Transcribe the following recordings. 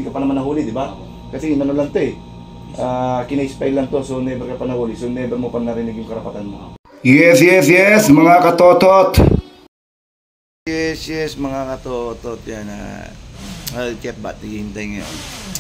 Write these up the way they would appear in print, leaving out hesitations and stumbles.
hindi ka pa naman nahuli, di ba? Kasi ano lang to eh. Kina-spy lang to, so never ka pa nahuli, so never mo pa narinig yung karapatan mo. Yes, mga katotot. Yes, mga katotot. Yan Chef Bat, hihintay ngayon.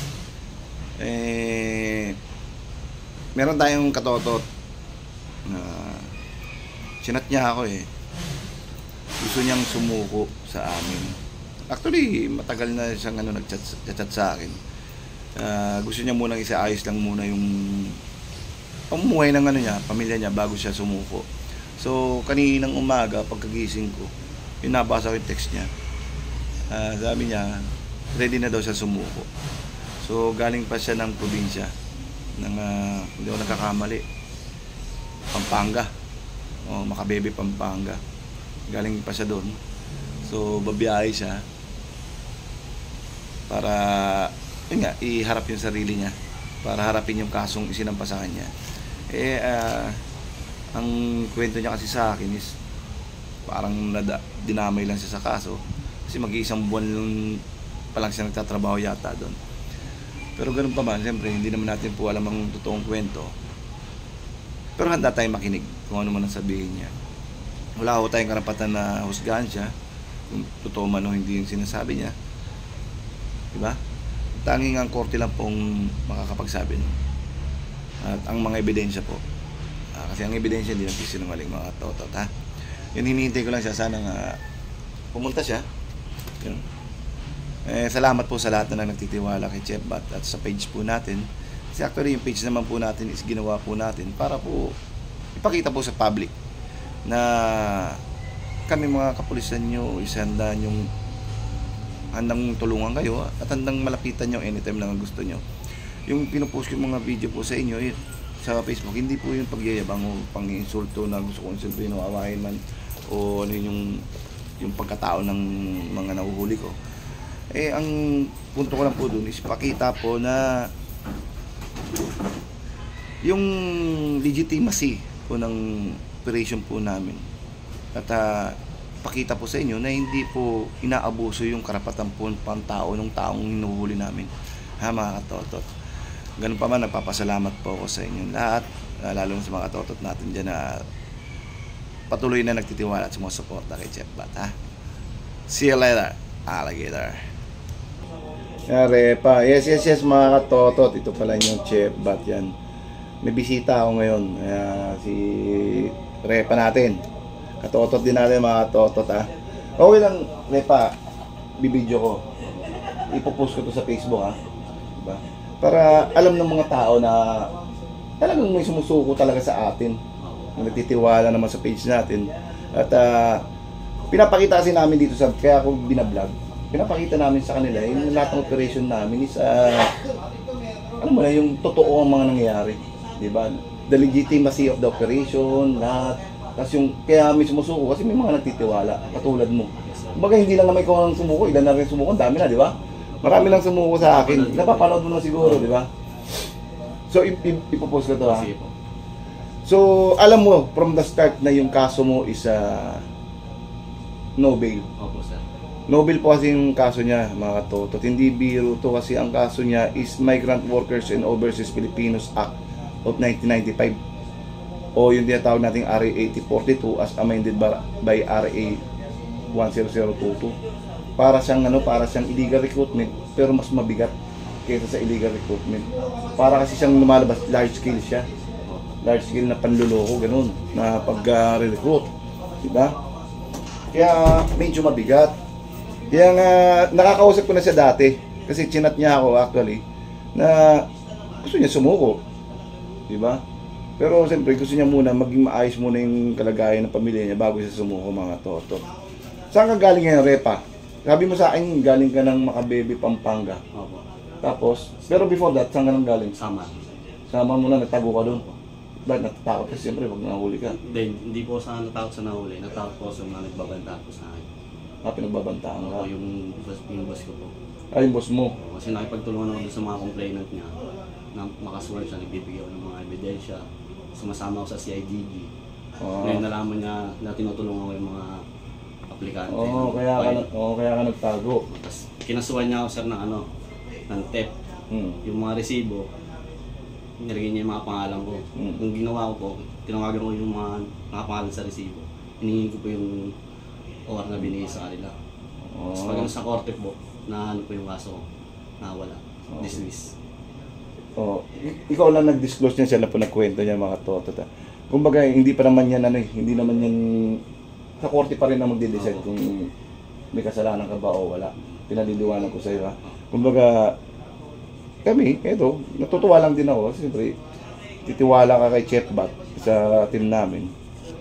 Meron tayong katotot na sinat niya ako eh. Gusto niyang sumuko sa amin. Actually, matagal na siyang nag-chat sa akin. Gusto niya munang isaayos lang muna yung pamumuhay ng niya, pamilya niya bago siya sumuko. So, kaninang umaga, pagkagising ko, yung nabasa ko yung text niya. Sabi niya, ready na daw siya sumuko. So, galing pa siya ng probinsya ng, hindi ako nagkakamali, Pampanga. Makabebe, Pampanga. Galing pa siya doon. So, babiyahe siya para yun nga, iharap yung sarili niya, para harapin yung kasong isinampa sa kanya. Ang kwento niya kasi sa akin is parang dinamay lang siya sa kaso kasi mag-iisang buwan pa lang siya nagtatrabaho yata doon. Pero ganun pa man, siyempre hindi naman natin po alam ang totoong kwento, pero handa tayong makinig kung ano man ang sabihin niya. Wala ko tayong karapatan na husgahan siya kung totoo man o hindi yung sinasabi niya, diba? Tanging ang korte lang pong makakapagsabi nun. At ang mga ebidensya po, kasi ang ebidensya hindi nagsisinungaling, mga katotot, ha. Yun, hinihintay ko lang siya, sana nga pumunta siya. Yun. Salamat po sa lahat na nagtitiwala kay Chef Bat at sa page po natin. Kasi actually yung page naman po natin is ginawa po natin para po ipakita po sa public na kami mga kapulisan nyo, isandaan yung handang tulungan kayo at handang malapitan nyo anytime lang gusto nyo. Yung pinupost ko mga video po sa inyo sa Facebook, hindi po yung pagyayabang o pang-insulto na gusto kong insultuin o awahin man o ano yung pagkatao ng mga nahuhuli ko. Ang punto ko lang po dun is pakita po na yung legitimacy po ng operation po namin at pakita po sa inyo na hindi po inaabuso yung karapatan po ng tao ng taong hinuhuli namin, ha, mga katotot. Ganun pa man, nagpapasalamat po ako sa inyo lahat, lalo sa mga katotot natin dyan na patuloy na nagtitiwala at sumusuporta kay Chef Bat, ha. See you later, alligator. Repa, yes mga katotot, ito pala yung Chef Bat yan. May bisita ako ngayon, si Repa natin. Katotot din natin, mga katotot, ha. Okay lang, Repa, bibidyo ko. Ipopost ko to sa Facebook, ha. Diba? Para alam ng mga tao na talagang may sumusuko talaga sa atin. Nagtitiwala naman sa page natin. At pinapakita kasi namin dito sa, kaya ako binablog, pinapakita namin sa kanila yung lahat ng operation namin is ano mo na, yung totoo ang mga nangyayari, diba? The legitimacy of the operation, lahat. Tapos yung, kaya may sumusuko kasi may mga nagtitiwala, katulad mo. Kumbaga hindi lang naman ikaw ang sumuko, ilan na rin sumuko, dami na, di ba? Marami lang sumuko sa akin, napapanood mo na siguro, di ba? So, ipopost ko to, ha? So, alam mo, from the start na yung kaso mo is no bail. Opo, sir. No bail po kasi yung kaso niya, mga katotot. Hindi biro to kasi ang kaso niya is Migrant Workers and Overseas Filipinos Act of 1995. O yung tinatawag nating RA 8042 as amended by RA 10022. Para siyang illegal recruitment pero mas mabigat kaysa sa illegal recruitment. Para kasi siyang lumalabas, large scale siya. Large scale na panluloko, ganun, na pag-recruit, diba? Kaya medyo mabigat. Kaya nga nakakausap ko na siya dati kasi chinat niya ako actually na gusto niya sumuko, diba? Pero siyempre gusto niya muna maging maayos muna yung kalagayan ng pamilya niya bago siya sumuko, mga toto. Saan ka galing ngayon, Repa? Sabi mo sa akin, galing ka ng Makabebe, Pampanga. Opo. Tapos, pero before that, saan ka nang galing? Sama. Sama mo na, nagtago ka doon. Dahil natatakot kasi siyempre pag nahuli ka. Hindi po sa natakot sa nahuli. Natakot po sa mga nagbabanta po sa akin. Pinagbabantaan ka? Opo, yung boss ko po. Yung boss mo? Kasi nakipagtulungan ako doon sa mga complainant niya. Na makasworn siya, nagbibigay ako ng mga ebidensya. Sumasama ako sa CIDG. Ngayon nalaman niya na tinutulungan ko yung mga aplikante. Kaya ka nagtago. Tapos kinasuhan niya ako, sir, ng ng TEP. Yung mga resibo, nilagay niya yung mga pangalan ko. Yung ginawa ko po, tinawagan ko yung mga pangalan sa resibo. Hinihingi ko po yung OR na binigay sa kanila. Tapos pag sa korte po, na ano po yung kaso ko, nawala. Dismiss. Ikaw lang nag-disclose niya, siya na po nagkwento niya mga toto. Kumbaga, hindi pa naman yan, hindi naman yan, sa korte pa rin na magde-decide kung may kasalanan ka ba o wala. Pinaliliwanag ko sa iyo, ha. Kumbaga, kami, eto, natutuwa lang din ako. Siyempre, titiwala ka kay Chef Bat sa team namin.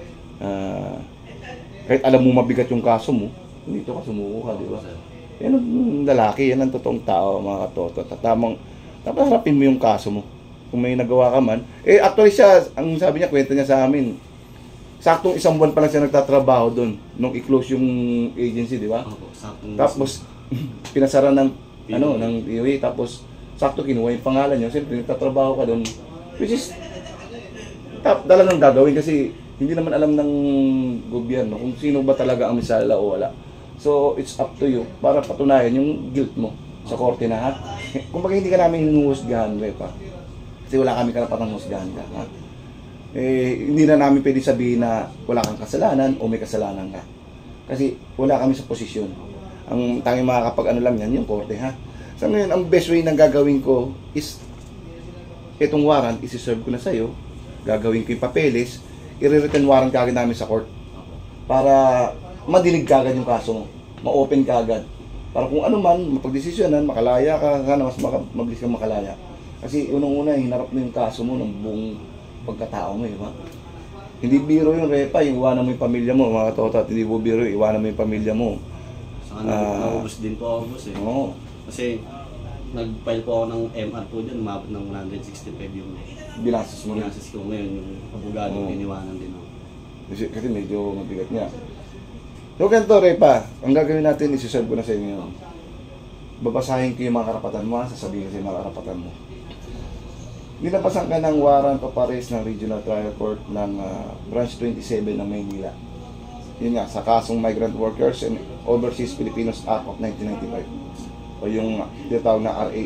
Kahit alam mo mabigat yung kaso mo, dito ka sumuko ka, di ba? Yan ang lalaki, yan ang totoong tao, mga katoto. Dapat harapin mo yung kaso mo. Kung may nagawa ka man. Actually siya, ang sabi niya, kwento niya sa amin, saktong 1 buwan pa lang siya nagtatrabaho doon nung i-close yung agency, di ba? Tapos pinasara ng ng POA, tapos sakto kinuha yung pangalan niya. Siyempre nagtatrabaho ka doon, which is dala nang gagawin kasi hindi naman alam ng gobyerno kung sino ba talaga ang misala o wala. So it's up to you para patunayan yung guilt mo sa korte na, ha. Kumbaga hindi ka namin hinuhusgahan, pa. Kasi wala kami karapatang husgahan ka, ha. Hindi na namin pwede sabihin na wala kang kasalanan o may kasalanan ka. Kasi wala kami sa posisyon. Ang tanging makakapag lang yan, yung korte, ha. Sa ngayon, ang best way na gagawin ko is itong warrant, isi-serve ko na sa'yo, gagawin ko yung papeles, i-return warrant kagad namin sa court para madinig kagad yung kaso mo, ma-open kagad. Para kung ano man, mapagdesisyonan, makalaya ka, sana mas mabilis kang makalaya. Kasi unang-una, hinarap mo yung kaso mo ng buong pagkatao mo, ba? Hindi biro yung repa, yung iwanan mo yung pamilya mo, mga katotot, hindi mo biro yung iwanan mo yung pamilya mo. Saka naubos din po ako, boss, eh. Oo. Kasi nag-file po ako ng MR po dyan, umabot ng 165 yung binastos mo rin. binastos ko ngayon, yung abogado iniwanan din ako. Kasi medyo mabigat niya. So ganito, Repa, ang gagawin natin, isi-serve ko na sa inyo. Babasahin ko yung mga karapatan mo, sasabihin ko sa mga karapatan mo. Nilapasan ka ng warrant of arrest ng Regional Trial Court ng Branch 27 ng Maynila. Yun nga, sa kasong Migrant Workers and Overseas Filipinos Act of 1995. O yung tinatawag na RA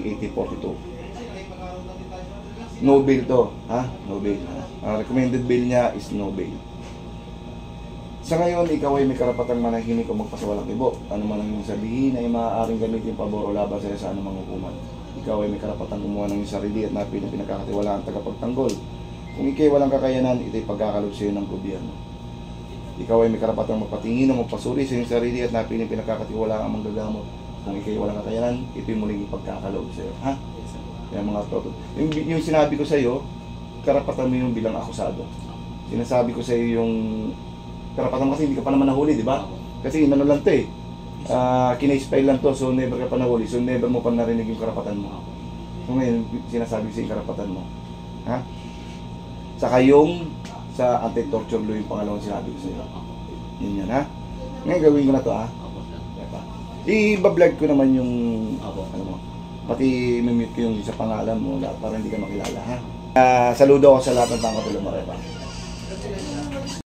8042. No bail to, ha? No bail. Ang recommended bail niya is no bail. Sa ngayon, ikaw ay may karapatang manahimik o magpasawalang ibo. Ano man ang sabihin ay maaaring gamitin pabor o laban sa'yo sa anumang hukuman. Ikaw ay may karapatang gumawa ng sarili at napili ng pinagkakatiwalaan tagapagtanggol. Kung ikay walang kakayanan, ito'y pagkakalob sa'yo ng gobyerno. Ikaw ay may karapatang magpatingin o magpasuri sa iyong sarili at napili ng pinagkakatiwalaan ang manggagamot. Kung ikay walang kakayanan, ito'y muling ipagkakalob sa'yo. Ha? Kaya mga toto. Yung sinabi ko sa'yo, karapatan mo yung bilang akusado. Sinasabi ko sa'yo yung karapatan mo kasi hindi ka pa naman nahuli, di ba? Kasi inano lang to eh. Kina-spy lang to, so never ka pa nahuli, so never mo pa narinig yung karapatan mo. So ngayon, sinasabi ko sa yung karapatan mo. Ha? Saka yung sa anti-torture law yung pangalawang sinabi ko sa iyo. Yun yan, ha? Ngayon gawin ko na to, ha? I-vlog ko naman yung ano mo. Pati mimute ko yung sa pangalan mo para hindi ka makilala, ha? Saludo ako sa lahat ng tangkatulong mo, Repa.